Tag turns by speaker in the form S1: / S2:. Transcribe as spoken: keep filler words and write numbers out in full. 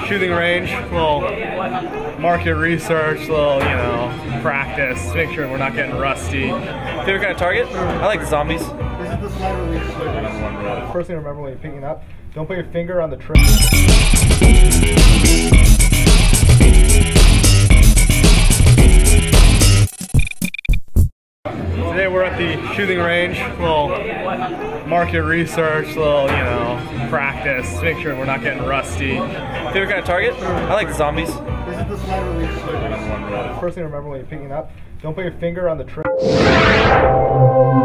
S1: shooting range, little market research, little, you know, practice, make sure we're not getting rusty. Favorite kind of target? I like zombies.
S2: This is the slider release. First thing to remember when you're picking up, don't put your finger on the trigger. Today we're at the shooting range, little market research, little, you know, practice, make sure we're not getting rusty. Favorite kind of target? I like zombies. This is the slider release. First thing to remember when you're picking up, don't put your finger on the trigger.